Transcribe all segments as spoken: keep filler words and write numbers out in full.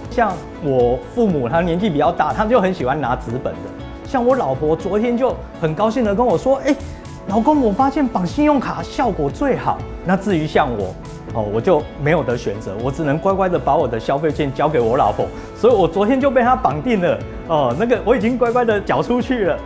像我父母，他年纪比较大，他们就很喜欢拿纸本的。像我老婆昨天就很高兴的跟我说：“哎、欸，老公，我发现绑信用卡效果最好。”那至于像我，哦，我就没有得选择，我只能乖乖的把我的消费券交给我老婆。所以我昨天就被他绑定了。哦，那个我已经乖乖的缴出去了。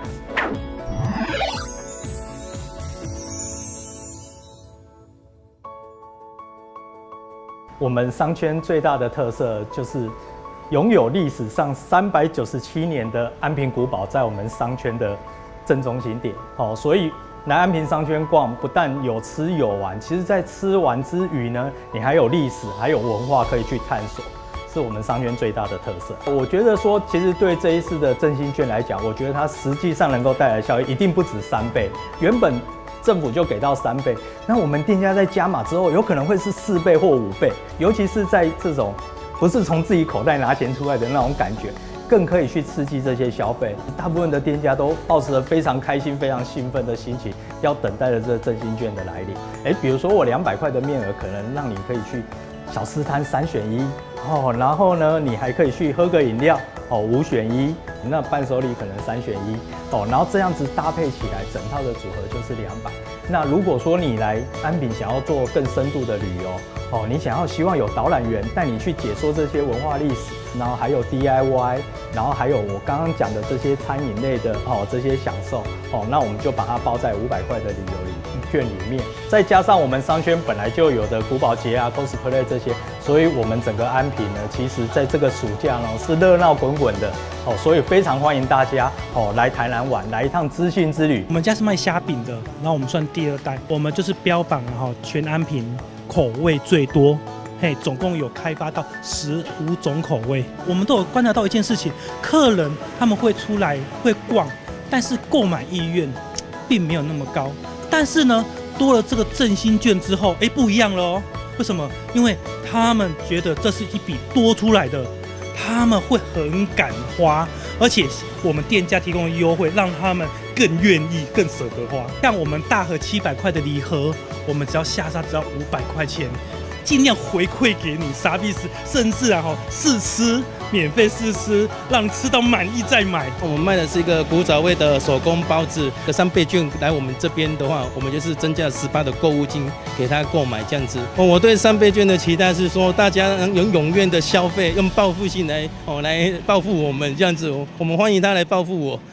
我们商圈最大的特色就是拥有历史上三百九十七年的安平古堡在我们商圈的正中心点。哦，所以来安平商圈逛，不但有吃有玩，其实在吃玩之余呢，你还有历史，还有文化可以去探索，是我们商圈最大的特色。我觉得说，其实对这一次的振兴券来讲，我觉得它实际上能够带来的效益一定不止三倍。原本政府就给到三倍，那我们店家在加码之后，有可能会是四倍或五倍，尤其是在这种不是从自己口袋拿钱出来的那种感觉，更可以去刺激这些消费。大部分的店家都抱持着非常开心、非常兴奋的心情，要等待着这振兴券的来临。哎，比如说我两百块的面额，可能让你可以去小吃摊三选一哦，然后呢，你还可以去喝个饮料哦，五选一。那伴手礼可能三选一哦，然后这样子搭配起来，整套的组合就是两百。那如果说你来安平想要做更深度的旅游哦，你想要希望有导览员带你去解说这些文化历史，然后还有 D I Y， 然后还有我刚刚讲的这些餐饮类的哦，这些享受哦，那我们就把它包在五百块的旅游里券里面，再加上我们商圈本来就有的古堡节啊、cosplay 这些，所以我们整个安平呢，其实在这个暑假呢是热闹滚滚的哦，所以非常欢迎大家哦来台南玩，来一趟资讯之旅。 我们家是卖虾饼的，然后我们算第二代，我们就是标榜哈全安平口味最多，嘿，总共有开发到十五种口味。我们都有观察到一件事情，客人他们会出来会逛，但是购买意愿并没有那么高。但是呢，多了这个振兴券之后，哎，不一样了哦。为什么？因为他们觉得这是一笔多出来的，他们会很敢花，而且我们店家提供的优惠，让他们更愿意、更舍得花。像我们大盒七百块的礼盒，我们只要下杀只要五百块钱，尽量回馈给你，啥意思？甚至啊哈试吃，免费试吃，让你吃到满意再买。 我们卖的是一个古早味的手工包子，个三倍券来我们这边的话，我们就是增加十八的购物金给他购买这样子。我对三倍券的期待是说，大家能有踊跃的消费，用报复性来哦来报复我们这样子，我们欢迎他来报复我。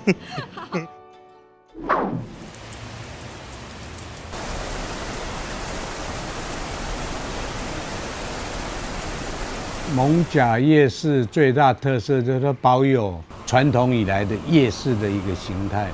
艋舺夜市最大特色就是它保有传统以来的夜市的一个形态。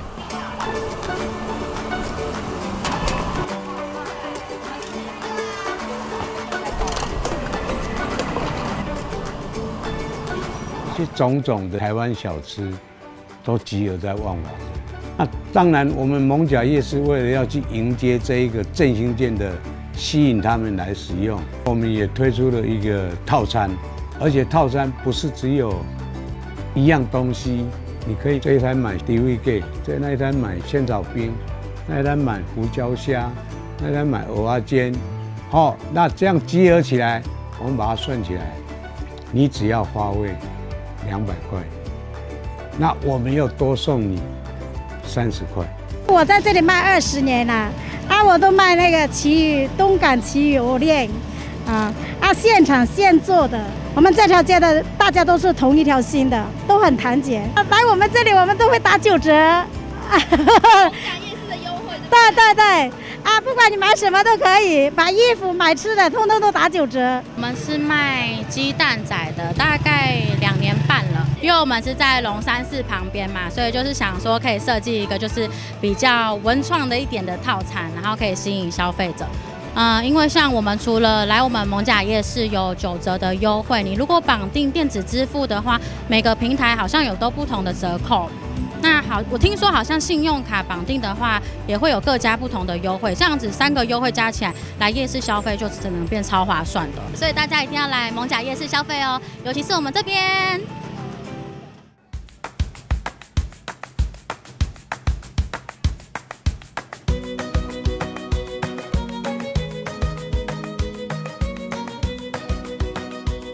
这种种的台湾小吃都集合在万华。那当然，我们艋舺夜市为了要去迎接这一个振兴券的吸引他们来使用，我们也推出了一个套餐。而且套餐不是只有一样东西，你可以这一摊买地味鸡，在那一摊买仙草冰，那一摊买胡椒虾，那一摊买蚵仔煎，好，那这样集合起来，我们把它算起来，你只要花费两百块，那我们又多送你三十块。 我在这里卖二十年了，啊，我都卖那个旗鱼，东港旗鱼我练，啊啊，现场现做的。我们这条街的大家都是同一条心的，都很团结。来我们这里，我们都会打九折。艋舺夜市的优惠， 对对对，啊，不管你买什么都可以，买衣服、买吃的，通通都打九折。 我们是卖鸡蛋仔的，大概两年半了，因为我们是在龙山寺旁边嘛，所以就是想说可以设计一个就是比较文创的一点的套餐，然后可以吸引消费者。嗯，因为像我们除了来我们艋舺夜市有九折的优惠，你如果绑定电子支付的话，每个平台好像有都不同的折扣。那好，我听说好像信用卡绑定的话，也会有各家不同的优惠，这样子三个优惠加起来，来夜市消费就只能变超划算的。所以大家一定要来艋舺夜市消费哦，尤其是我们这边。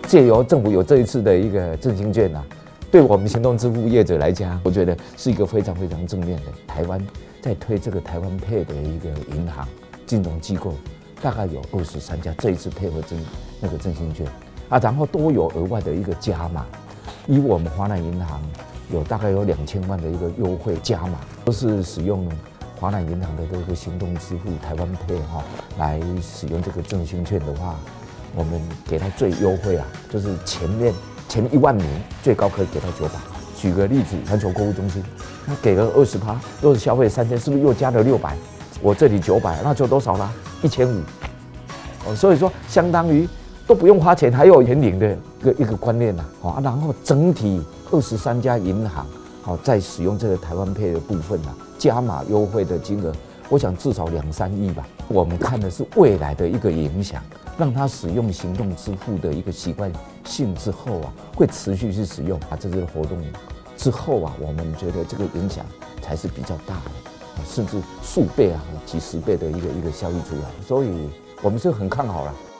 借由政府有这一次的一个振兴券啊，对我们行动支付业者来讲，我觉得是一个非常非常正面的。台湾在推这个台湾配的一个银行金融机构，大概有二十三家，这一次配合振那个振兴券啊，然后都有额外的一个加码。以我们华南银行有大概有两千万的一个优惠加码，都是使用华南银行的这个行动支付台湾配哈来使用这个振兴券的话，我们给它最优惠啊，就是前面前一万名最高可以给到九百。举个例子，环球购物中心，它给了二十趴，若是消费三千，是不是又加了六百？我这里九百，那就多少啦？一千五。哦，所以说相当于都不用花钱，还有年领的一个一个观念呐。好，然后整体二十三家银行好在使用这个台湾配的部分啊，加码优惠的金额，我想至少两三亿吧。我们看的是未来的一个影响，让他使用行动支付的一个习惯性之后啊，会持续去使用啊，这次的活动之后啊，我们觉得这个影响才是比较大的，甚至数倍啊、几十倍的一个一个效益出来，所以我们是很看好了。